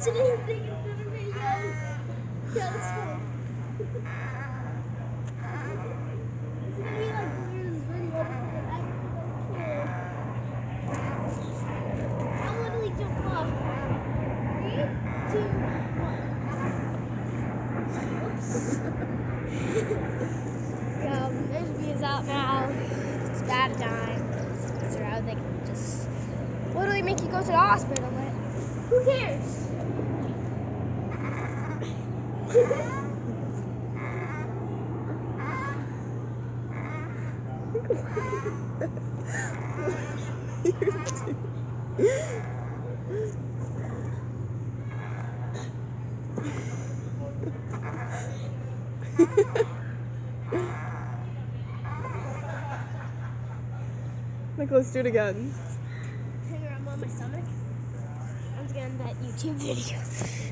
Today thing is gonna be young. Yeah, that's fun. It's gonna be like the weirdest video because I can't. I'll literally jump off. 3, 2, 1. Oops. There's bees out now. It's bad time. So now they can just literally make you go to the hospital, but who cares? Nicholas, do it again. I'm on my stomach. Once again, that YouTube video.